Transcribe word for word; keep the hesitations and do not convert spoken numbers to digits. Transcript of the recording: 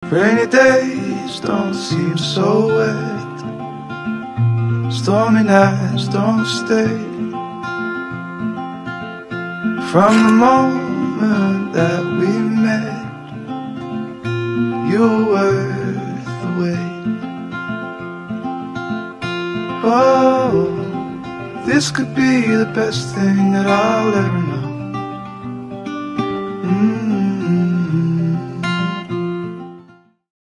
Rainy days don't seem so wet, stormy nights don't stay. From the moment that we met, you were worth the wait. Oh, this could be the best thing that I'll ever know.